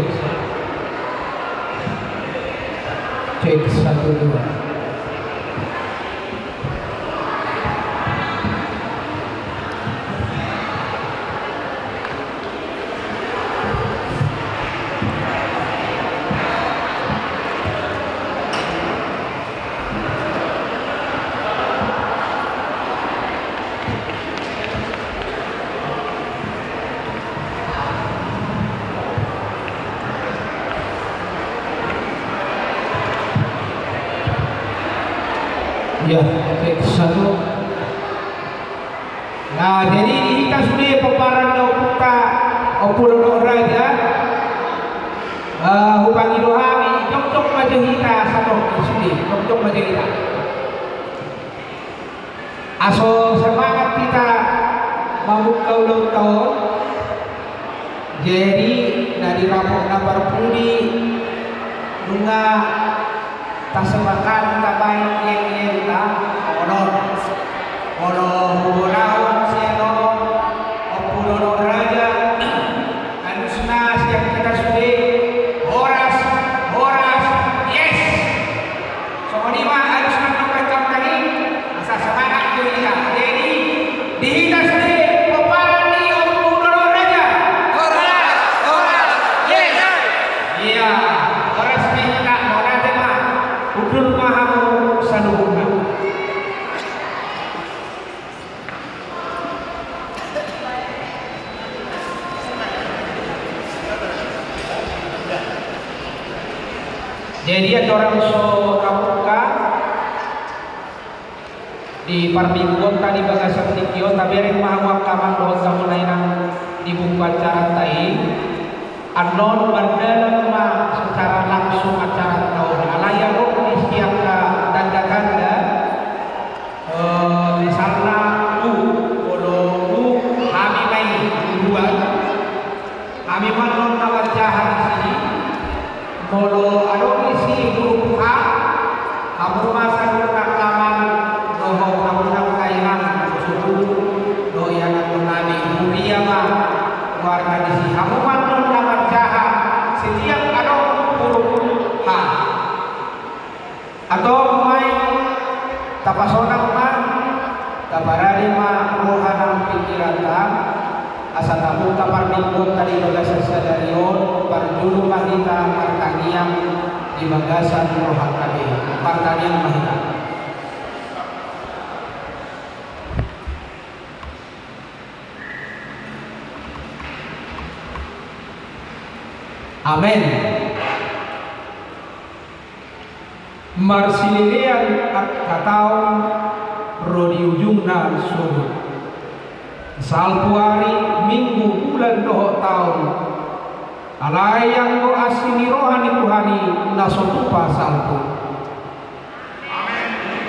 cek. Cek 1 2. Ya, baik, 1. Nah, jadi kita sudah paparan kita opulolo raja hubangi dohami jok-jok maja kita satu sudah jok-jok maja kita aso semangat kita membuka ulang tahun. Jadi dari rapor nomor pudi bunga tasebakan tabain yang ta ono hubungan seno opulolo raja anusna siap kita sudah horas yes so ini mah anusna nopekam tadi asa semangat kita jadi dihita sudah paparan di opulolo raja horas yes iya horas minta moda tema udul mahamu saluhuna. Jadi ada orang so kamuka di permingguan tadi bagasa sedikit tapi hari mahawak kamang doang kamu lainang di buku acara tai anon berdalam secara langsung acara tahun alaya roh di setiap tanda-tanda misalnya bolo kami main dua kami manon nawajahan sini bolo isi huruf H kamu masa rekaman doho kamu kainan suhu doyan nabi mulia mah warga di sini kamu manon nawajahan setiap ada huruf H atau main tapasonang mah kabarari mah rohanang pikiran asa tamu kamar minggu tadi bagasa sadarion parjulu mahita pertanian di bagasan rohan tadi pertanian mahita. Amin. Marsililean at kataon rodi ujungna subuh salpuari minggu bulan doho tahun alayang go asini rohani Tuhani nasotupa salpu. Amin.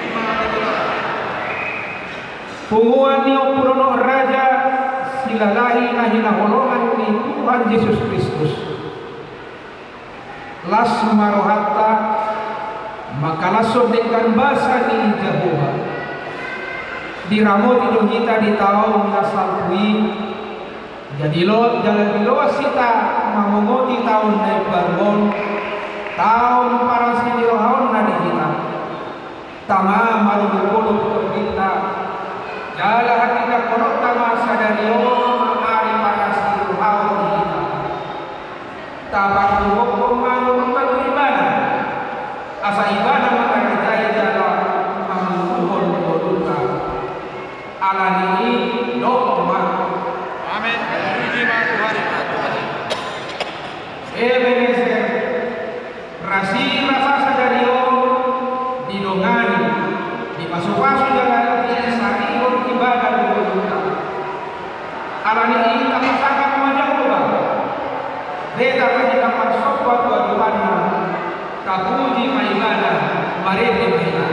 Punguan ni opurono raja silalahi nahina holongan ni Tuhan Yesus Kristus las marohata maka laso dengan bahasa ni Jehovah diramo tido kita di tahun salpui jadi lo jalan di lo sita mamongoti tahun naik bangun tahun para sini rohaun nadi kita tama malu berpuluh kita jalan kita korok tama sadario mari para sini rohaun kita tabak hukum malu malu ibadah asa ibadah maka kita jalan mamungkul bodulka alani dogma. Amin. Ebenezer rasi rasa sadario didongani di pasu-pasu jalan di sarion ibadah bodulka alani ini kapasaka wajah loba beda kaji kamar sobat waduhana kapuji maibadah marete maibadah.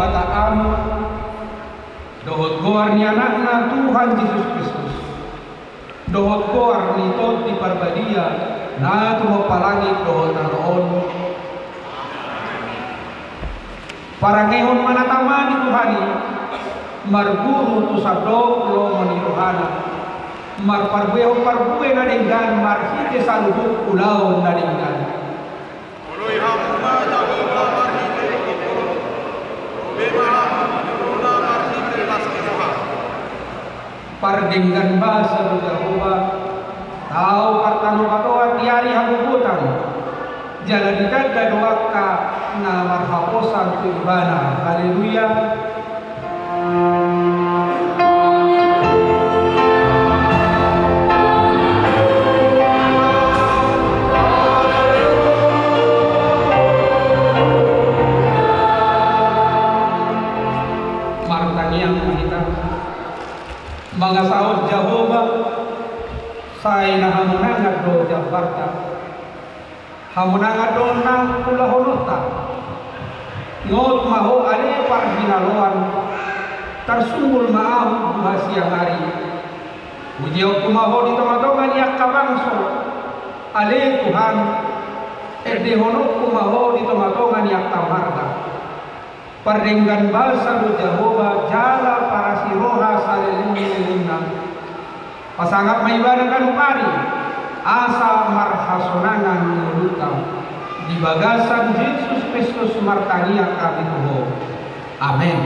kataan dohot goar ni anakna Tuhan Yesus Kristus, dohot goar ni tot di parbadia na tumapalangit dohot naroon. Para ngehon manatama di Tuhani marguru tu sabdok lo manirohana mar parbueho parbue na denggan mar hite salubuk ulau na denggan Ului hamma jago mar hite bema una mar hite laskinoha pardenggan basa Jehovah tau partano katoa tiari habubutan jalan dikada doaka na marhaposan tuibana. Haleluya. Mga saud Jehovah say na hamunangat do Jakarta hamunangat do nang kulahonota ngot maho ale par ginaloan tarsungul maau buhasia hari mujiau kumaho di tengah-tengah yak kabangso ale Tuhan edehonok kumaho di tengah-tengah yak kamarga pardenggan basa do Jehovah jala para siroha salilin pasangat maibanakan pari asa marhasonangan mulutang di bagasan Yesus Kristus martania kami Tuhan. Amin.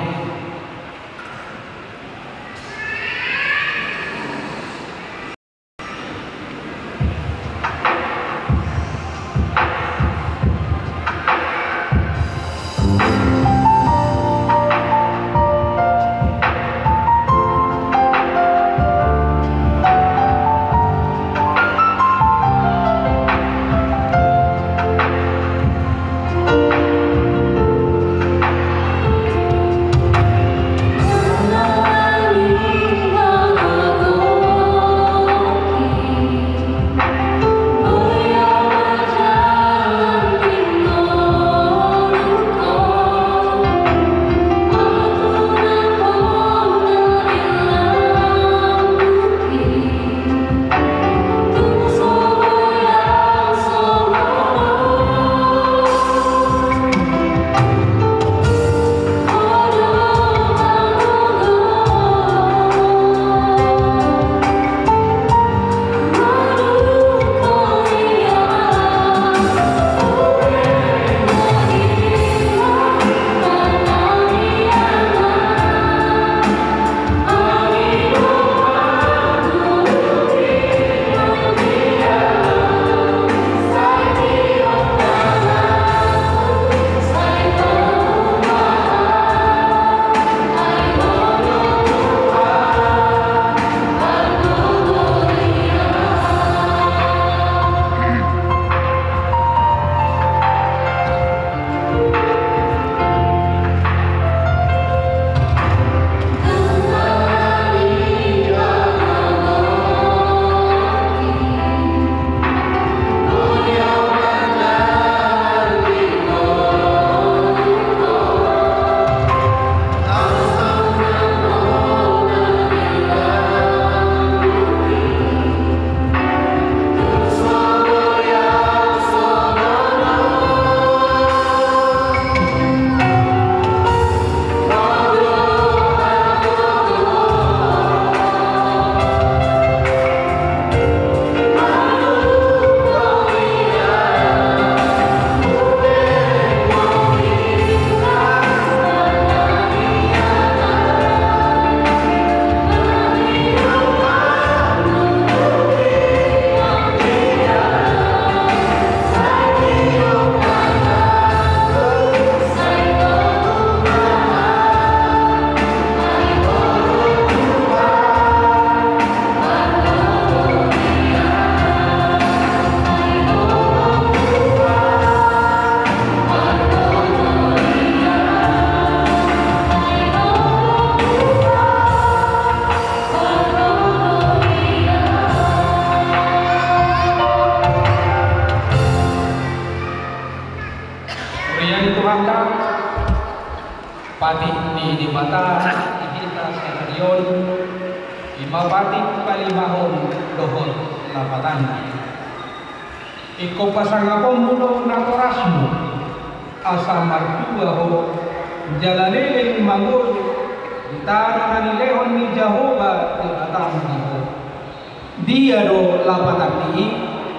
di bata kita sekalian imabatik kalimahon dohon lapatan iko pasangapon mulo na orasmo asa martua ho jalalilin mangur ditana nilehon ni Jehovah ibatang ho dia do lapatan ni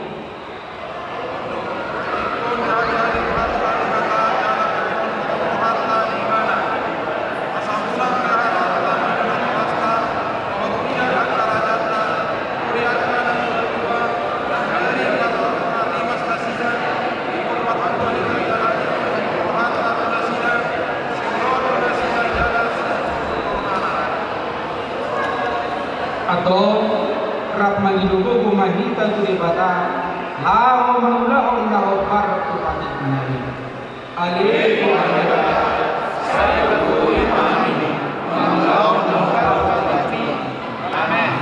atau rap mangidugo gumahita tu di bata lao manulahon lao par tupati kunari alaihi saya berkuih amin manulahon lao par tupati amin.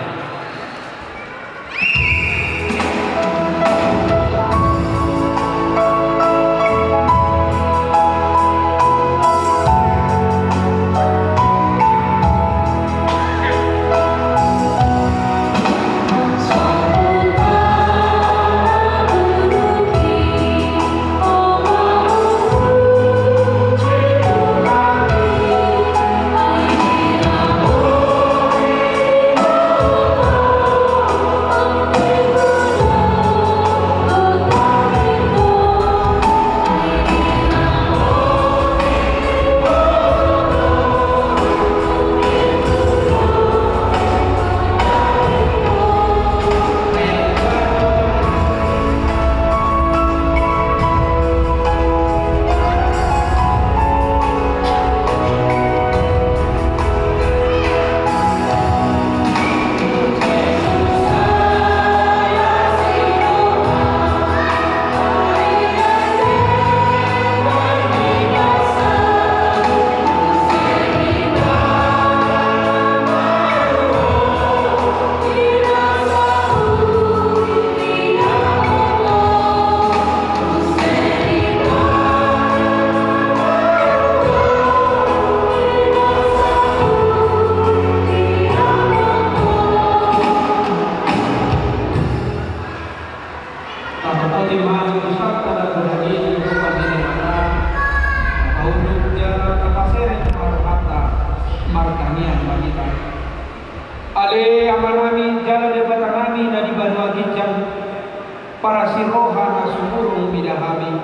Ale amanami jalan debatan kami dari Banua Gijang para siroha nasumurung bidahami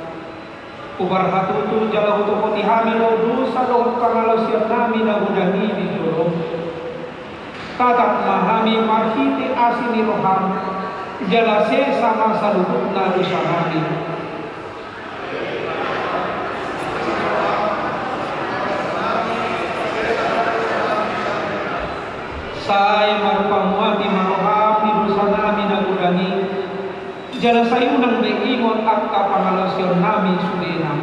ubar hatutu jala hutu potihami lo dosa lo kangalo siap nami na budani di jorong tatak mahami marhiti asini roham jala se sama saluduk na dosa nami saya marpamuati marohami dosa nami nagudani jala sayunang beimon akka pangalasyon nami sudena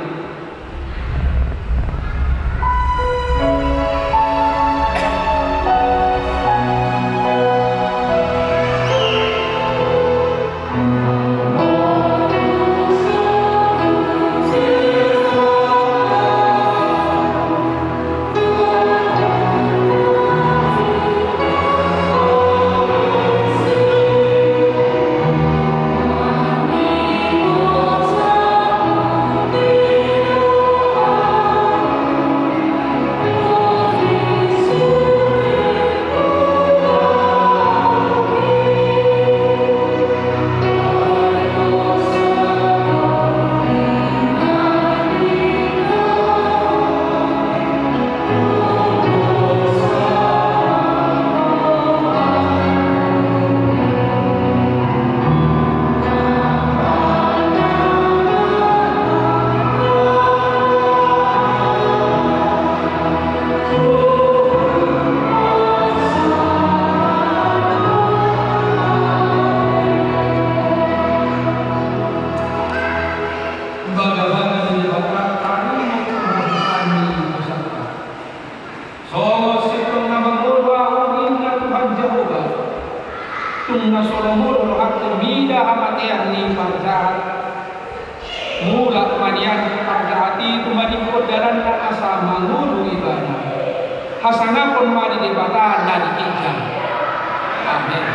Mula manian pada hati tumanipun dalam asa mangulu ibadah. Hasanapun mari debata dan dikinjam. Amin.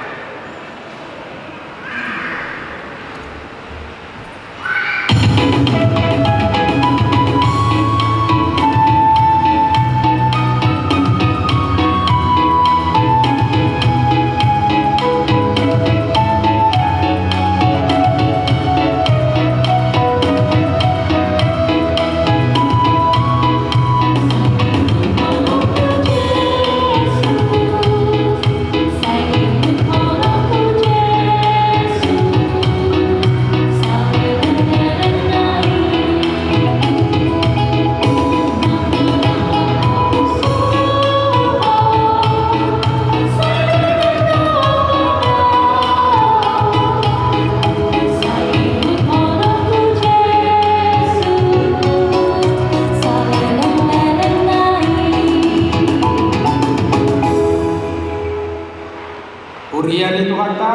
Urian itu kata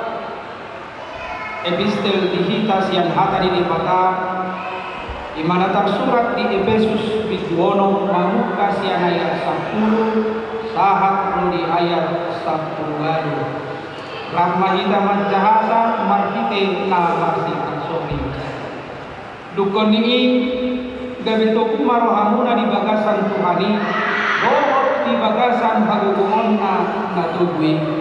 epistel dihitas yang hatari di mata imanatan surat di Efesus biduono mamuka sian ayat 10 sahat di ayat 10 baru rahmahita manjahasa marhite na marsikan sopi dukon ini gabito kumarohamuna di bagasan Tuhani rohot di bagasan hagukumon na tubwi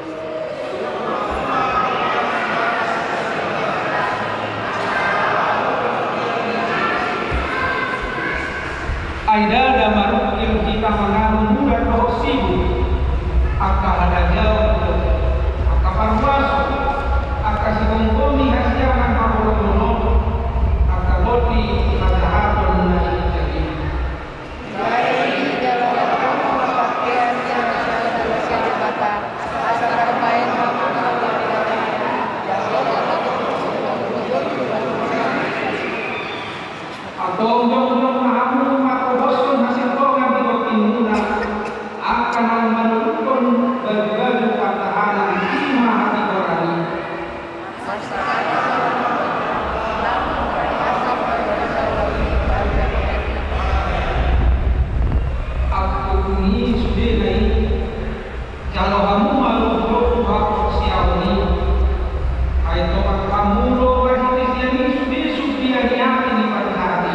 Aida dan marukil kita mengaruh muda roh sibuk Aka ada jauh Aka parwasu Aka sibungkomi hasiaman mahulono Aka loti Hajahatun nasi jadi Baik dalam pakaian yang masalah dan masih ada bata asal bermain kamu atau undang-undang mahamu makobosun hasil program di Timuna akan menurunkan berbagai pertahanan lima hati orani aku ini sudah naik kalau kamu malu berubah siawani ayo kamu lo berhenti ini sudah yakin di pada hati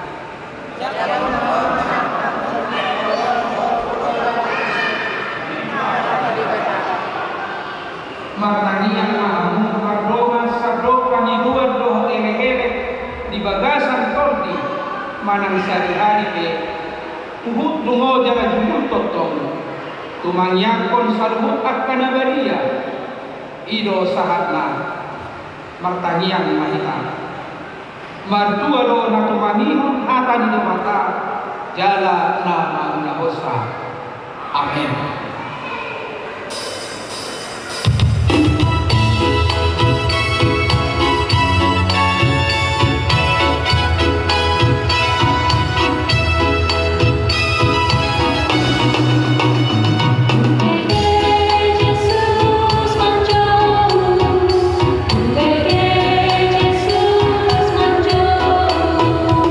martanian kamu mardoman sabrokan di luar doh ele-ele di bagasan tordi manang sari-hari be tuhut lungo jaga jumut totong tumangyakon salmut at kanabaria ido sahatna martanian mahita martua lo natumanihon hata di mata jala nama unahosa amin.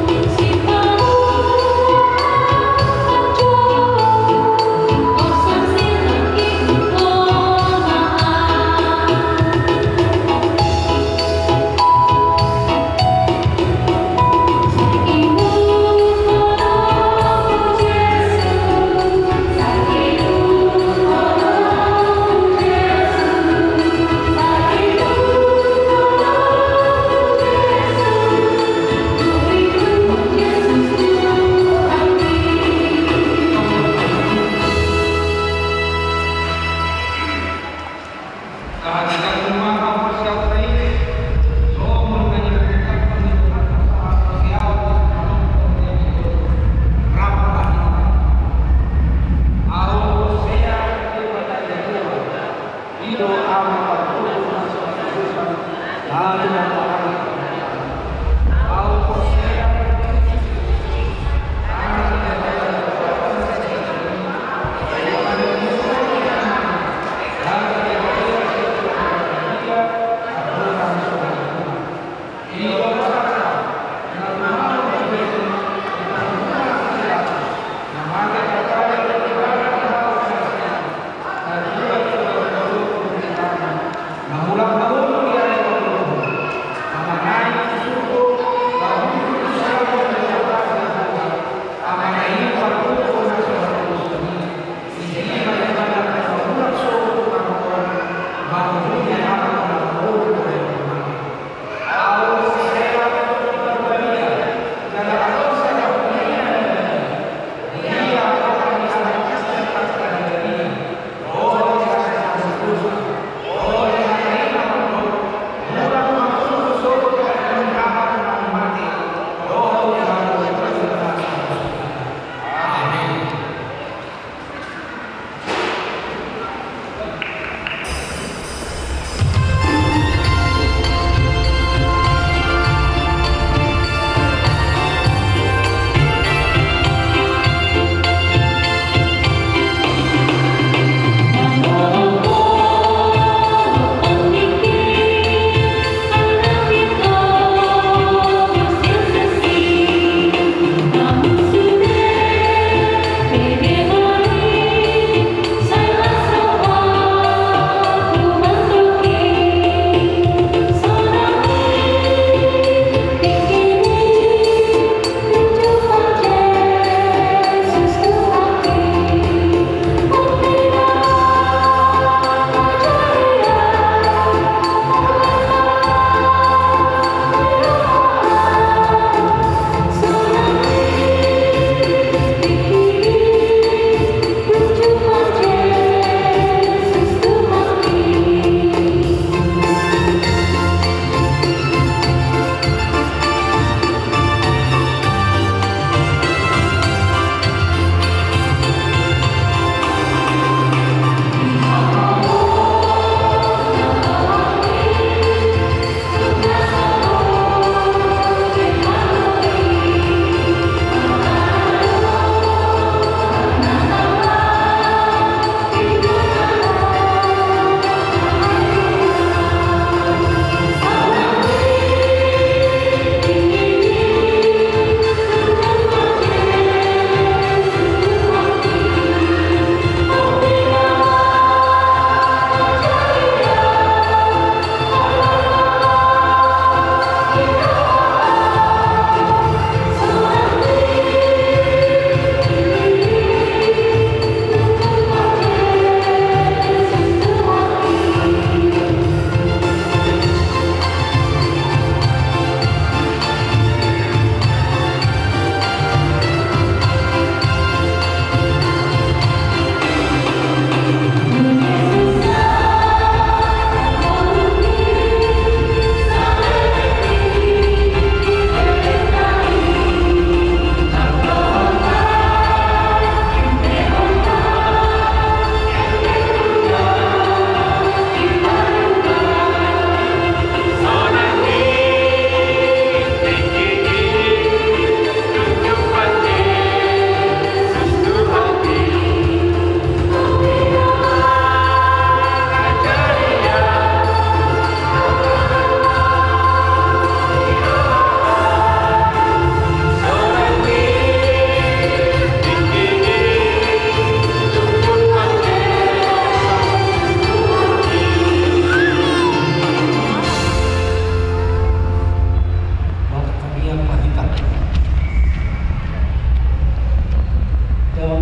Santo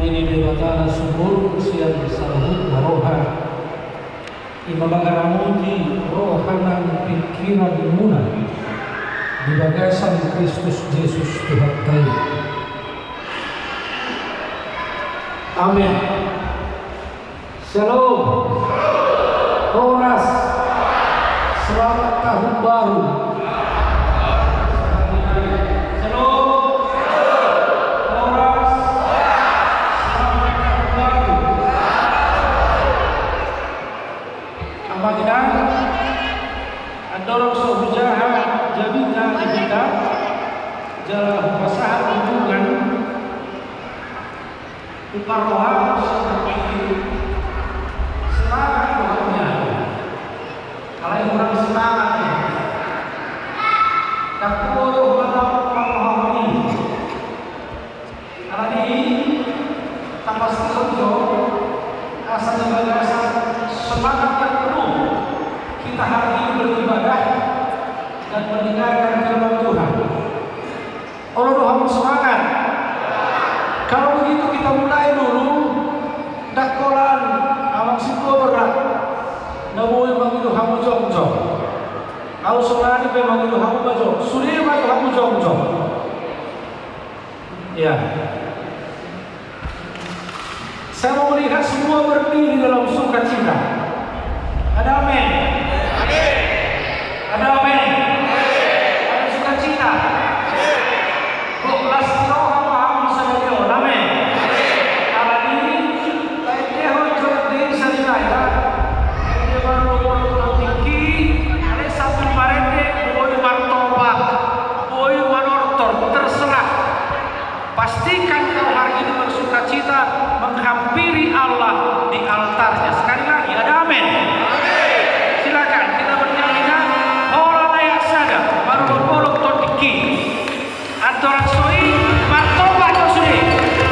ini dewata subur siang salahut waroha imabagaramuji rohanan pikiran muna di bagasan Kristus Yesus Tuhan kami. Amin. Shalom. Horas. Selamat tahun baru. Dorong sohujaha jabina kita jalan pasahan hubungan uparoha seperti semangat Tuhannya kalau orang semangatnya tak perlu memahami kalau ini tanpa setuju asalnya bagasan semangat yang penuh kita hari ini beribadah dan mendengarkan firman Tuhan. Allah Tuhan semangat. Kalau begitu kita mulai dulu. Dakolan awak siku berat. Namun mangidu hamu jong-jong. Kalau solani pe mangidu hamu bajong. Suri mangidu hamu jong-jong. Ya. Saya mau melihat semua berdiri dalam sukacita. Ada amin. Ada amin. Ada sukacita. Kok lasiro hama sahaja. Amin. Kalau ini dia hujung di sana. Dia baru tinggi. Ada satu parente boy martoba, boy manortor terserah. Pastikan kau hari ini bersukacita menghampiri Allah di altarnya. Sekali lagi ada amin. Silakan kita bernyanyikan orang layak sadar baru berbolok todiki aturan soi martoba kosuri.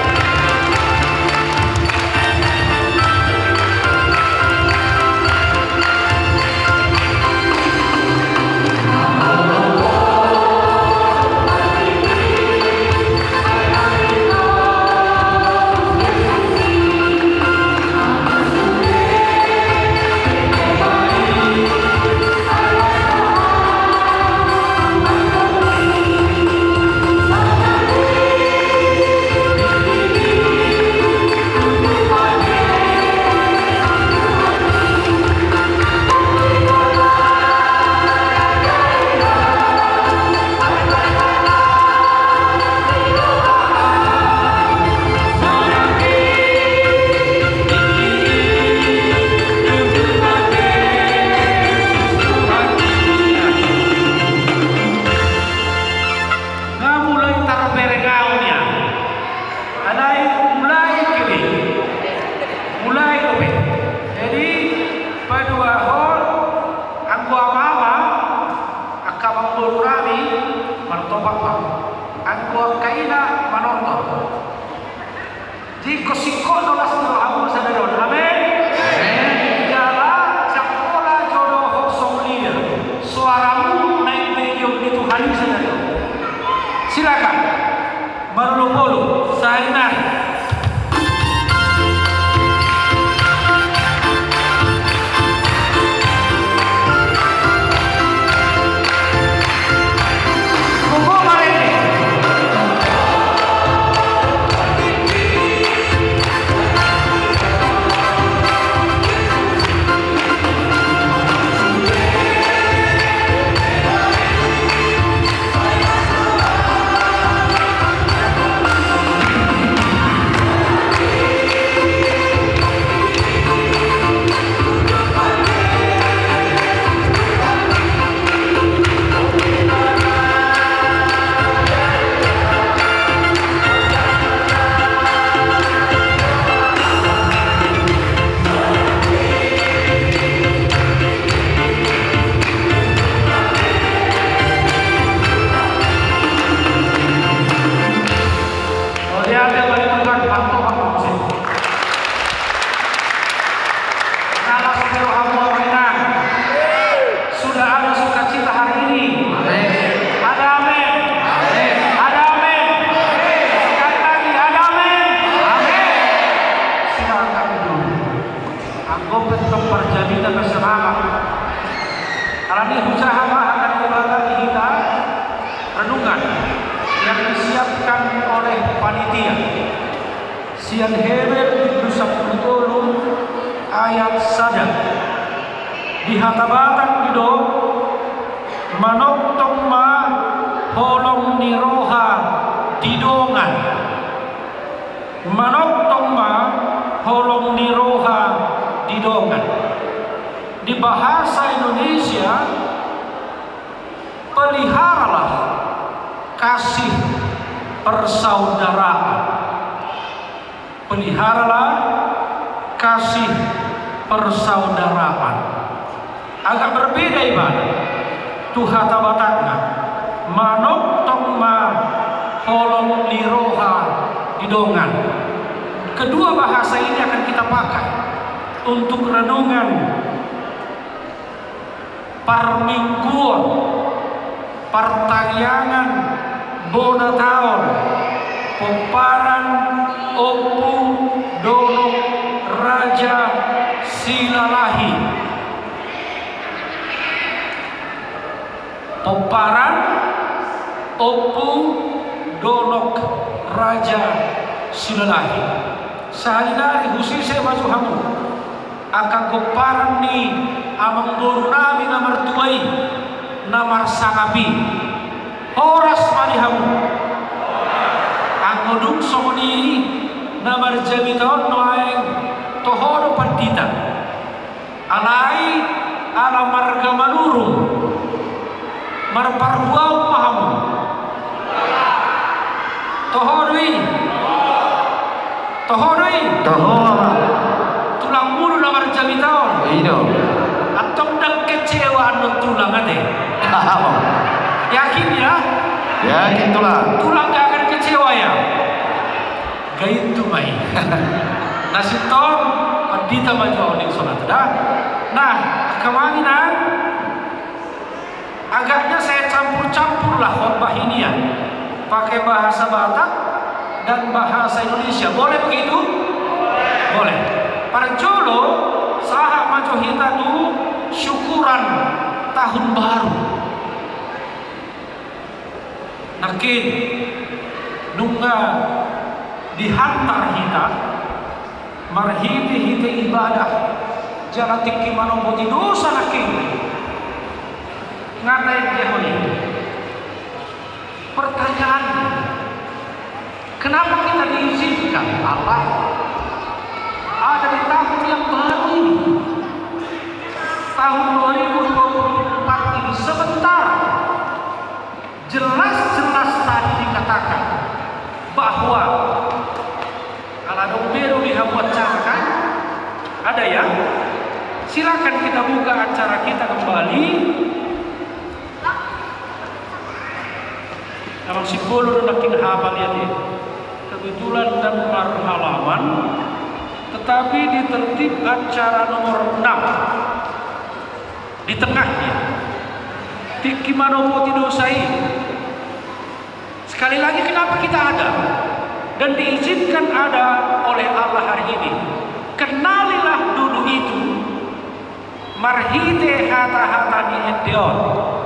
Silakan Marulupolu Sainar. Sian Heber di 10 ayat sadar di hatabatang dido manok tongma holong niroha didongan manok tongma holong niroha didongan. Di bahasa Indonesia, peliharalah kasih persaudaraan. Peliharalah kasih persaudaraan. Agak berbeda ibadah. Tuhan tabatana manok tongma holong liroha didongan. Kedua bahasa ini akan kita pakai untuk renungan parmingguan, pertangyangan bona tahun, peparan opu dono raja silalahi. Peparan opu donok raja silalahi. Sehari-hari khusus saya maju hamu akan keparan ni amang boru nami namar tuai namar sangapi horas malihamu angodung somoni namar jamiton noaeng tohono pandita alai ala marga manuru marparhuau pahamu tohodui tulang mulu namar jamiton atau dak kecewa anu tulang ade. Yakin ya? Yakin tulang. Tulang gak akan kecewa ya. Gaitu mai. Nasiton pandita maju oning salat dah. Nah, kemana? Agaknya saya campur-campur lah khotbah ini ya. Pakai bahasa Batak dan bahasa Indonesia. Boleh begitu? Boleh. Parjolo saha maju hita tu syukuran tahun baru. Nakin nungga dihantar hita marhiti hita ibadah jalan tinggi manombo di dosa nakin ngatain dehoni. Pertanyaan, kenapa kita diizinkan Allah ada di tahun yang baru ini? Tahun 2024 ini sebentar jelas-jelas tadi dikatakan bahwa kalau ada uberu dihabuat kan ada ya, silakan kita buka acara kita kembali. Kalau simbol nakin hafal ya deh, kebetulan dan halaman, tetapi di tertib acara nomor 6 di tengahnya Tiki manomo tidosai. Sekali lagi kenapa kita ada dan diizinkan ada oleh Allah hari ini? Kenalilah dulu itu marhite hata-hata di endeon.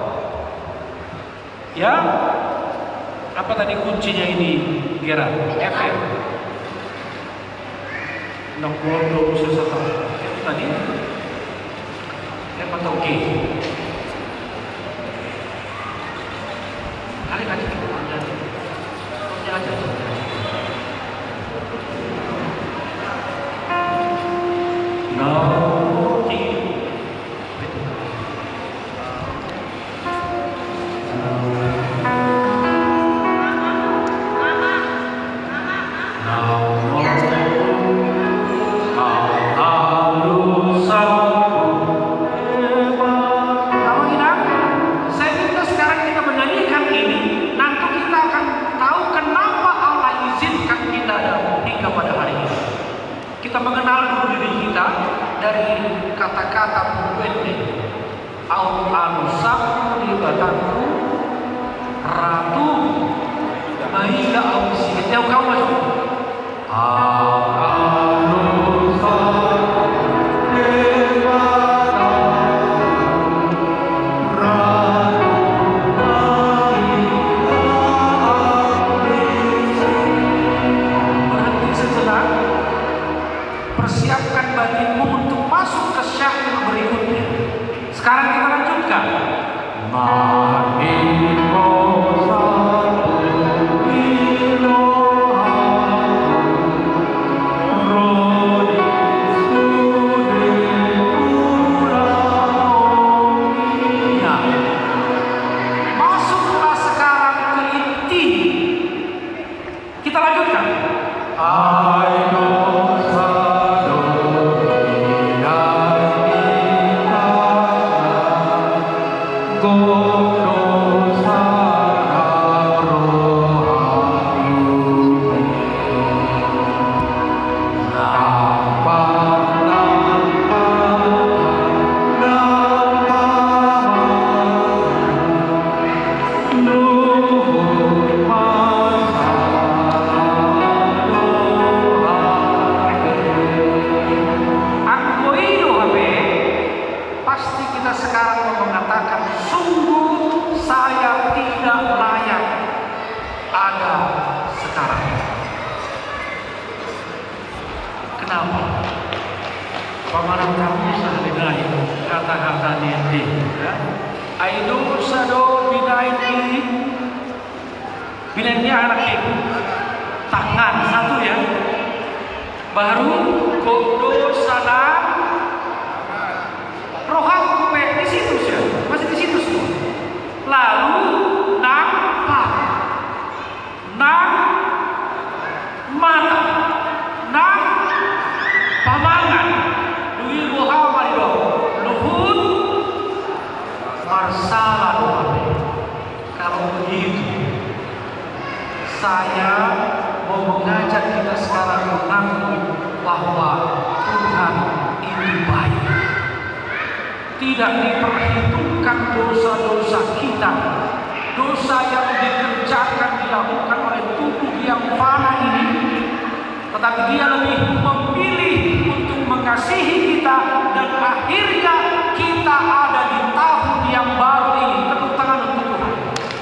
Ya, apa tadi kuncinya ini? Kira FM. Nang bodoh sesuatu. Tadi apa tahu ke? Kali-kali kita ada. Aja. Kita mengenal dulu diri kita dari kata-kata pembeli au anusak di batangku ratu baila au si teu kau masuk berhenti sejenak. persiapkan batinmu untuk masuk ke syair berikutnya. Sekarang kita lanjutkan. Masuklah sekarang ke inti. Kita lanjutkan. Pasti kita sekarang mau mengatakan, sungguh saya tidak layak ada sekarang. Kenapa? Pamanang kami sehari-hari kata-kata ini, Aidu sado binaini, binaini anak ibu, tangan satu ya, baru kodo sana. Rohan di situ ya, masih di situ semua. Lalu nampak, mata, pamangan, duit Muhammad dong, luhut, masalah dong. Kalau begitu, saya mau mengajak kita sekarang mengaku bahwa Tuhan itu baik. Tidak diperhitungkan dosa-dosa kita, dosa yang dikerjakan dilakukan oleh tubuh yang fana ini, tetapi Dia lebih memilih untuk mengasihi kita, dan akhirnya kita ada di tahun yang baru ini. Tepuk tangan untuk Tuhan.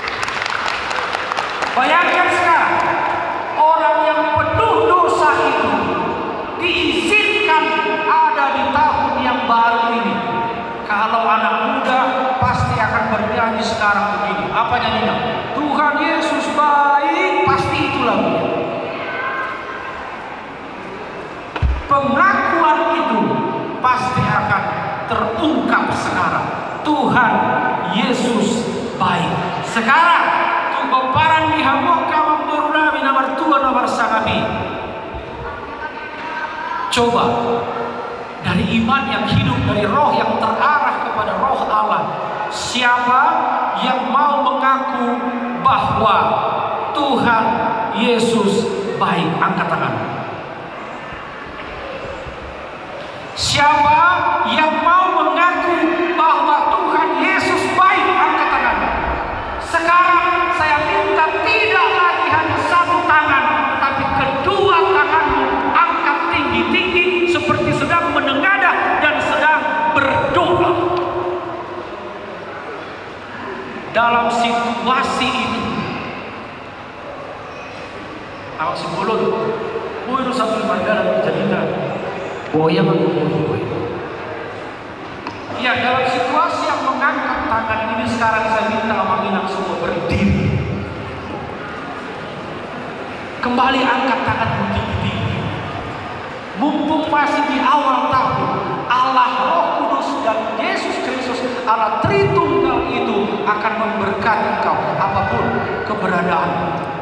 Bayangkan sekarang, orang yang penuh dosa itu diizinkan ada di tahun yang baru ini. Kalau anak muda pasti akan bernyanyi sekarang begini. Apa nyanyinya? Tuhan Yesus baik, pasti itu lagunya. Pengakuan itu pasti akan terungkap sekarang. Tuhan Yesus baik. Sekarang tunggu parang dihamuk kamu berunami nomor tua nomor sangabi. Coba dari iman yang hidup, dari roh yang terarah kepada roh Allah, siapa yang mau mengaku bahwa Tuhan Yesus baik? Angkat tangan. Siapa yang mau mengaku bahwa Tuhan Yesus baik? Angkat tangan. Sekarang saya minta tidak lagi hanya satu tangan, tetapi kedua tanganmu angkat tinggi-tinggi seperti sedang menengadah dan sedang berdoa. Dalam situasi ini, awak sebelum itu satu mandala bercerita, ya, dalam situasi yang mengangkat tangan ini sekarang saya minta amanginak semua berdiri. Kembali angkat tangan tinggi-tinggi. Mumpung masih di awal tahun, Allah Roh Kudus dan Yesus Kristus Allah Tritunggal itu akan memberkati engkau apapun keberadaan.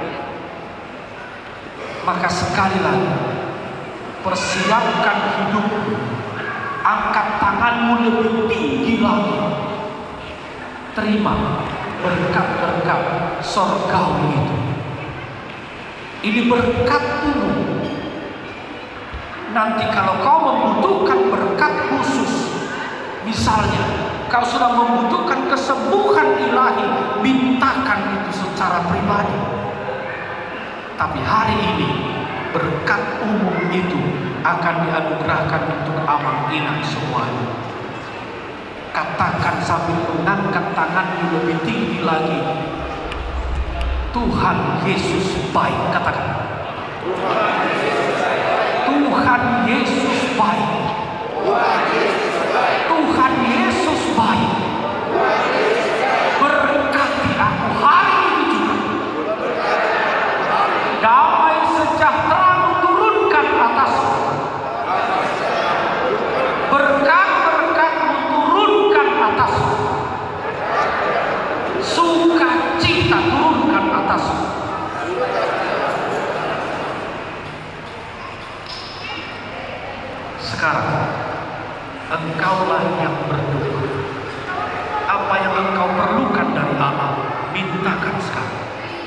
Maka sekali lagi, persiapkan hidupmu, angkat tanganmu lebih tinggi lagi, terima berkat-berkat sorgawi itu. Ini berkatmu. Nanti kalau kau membutuhkan berkat khusus, misalnya kau sudah membutuhkan kesembuhan ilahi, mintakan itu secara pribadi. Tapi hari ini berkat umum itu akan dianugerahkan untuk amang inang semuanya. Katakan sambil mengangkat tanganmu lebih tinggi lagi, Tuhan Yesus baik. Katakan, Tuhan Yesus Sekarang engkaulah yang berdoa. Apa yang engkau perlukan dari Allah, mintakan sekarang.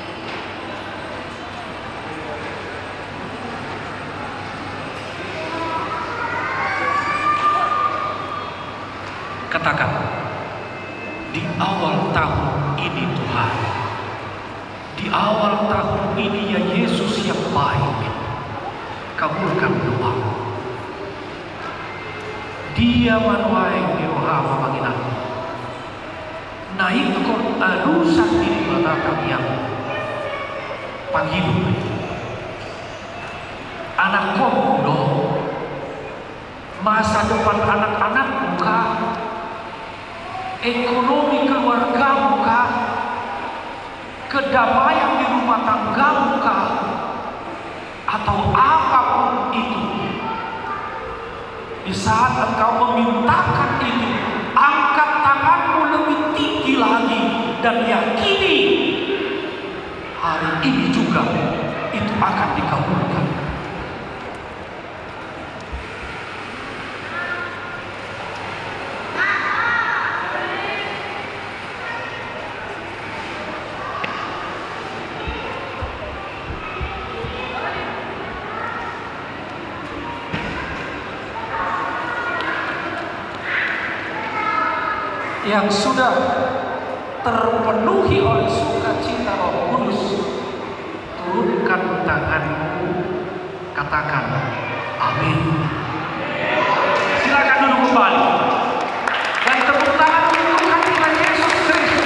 Katakan, di awal tahun ini Tuhan, di awal tahun ini ya Yesus yang baik, kabulkan doa. Dia manuai Dewa Mamanginan. Naik kon alusan di batang yang pagi anak kondo, masa depan anak-anak muka, ekonomi keluarga muka, kedamaian di rumah tangga muka, atau apapun itu. Di saat engkau memintakan itu, angkat tanganmu lebih tinggi lagi dan yakini hari ini juga itu akan dikabulkan. Yang sudah terpenuhi oleh sukacita Roh Kudus, turunkan tanganmu, katakan amin. Silakan duduk kembali dan tepuk tangan untuk Tuhan Yesus Kristus.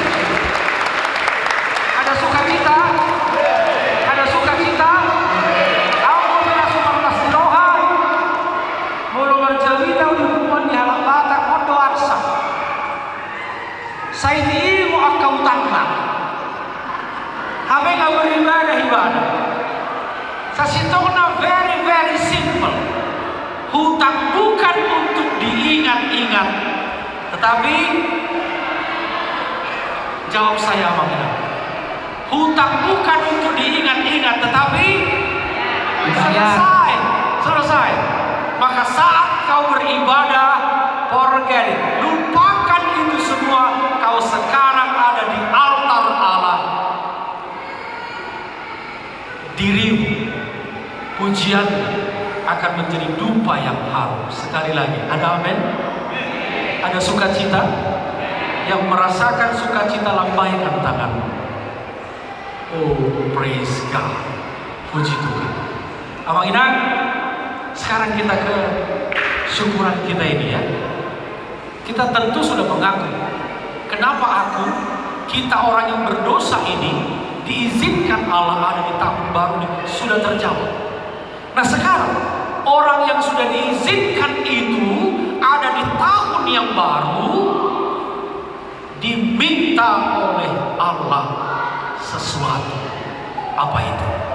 Ada sukacita, ada sukacita. Aku bila sumarnas doa, mulu bercerita di hubungan di halang batak kondo arsa. Saya ilmu akau tanah, habe nggak beribadah. Sasitona very simple. Hutang bukan untuk diingat-ingat, tetapi jawab saya Mamanginan. Hutang bukan untuk diingat-ingat, tetapi selesai. Maka saat kau beribadah, forget it. Lupakan itu semua. Kau sekarang ada di altar Allah. Dirimu, pujian akan menjadi dupa yang harum. Sekali lagi, ada amin? Ada sukacita? Yang merasakan sukacita, lambaikan tanganmu. Oh, praise God. Puji Tuhan. Mamanginan, sekarang kita ke syukuran kita ini ya. Kita tentu sudah mengaku, kenapa kita orang yang berdosa ini diizinkan Allah ada di tahun baru ini, sudah terjawab. Nah sekarang orang yang sudah diizinkan itu ada di tahun yang baru, diminta oleh Allah sesuatu. Apa itu?